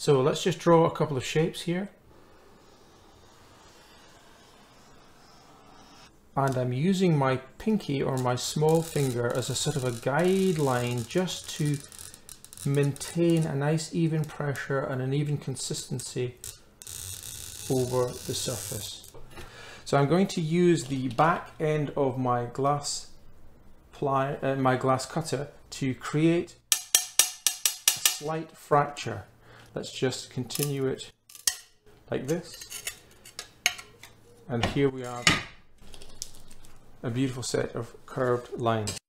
So let's just draw a couple of shapes here. And I'm using my pinky or my small finger as a sort of a guideline just to maintain a nice even pressure and an even consistency over the surface. So I'm going to use the back end of my glass cutter to create a slight fracture. Let's just continue it like this. And here we have a beautiful set of curved lines.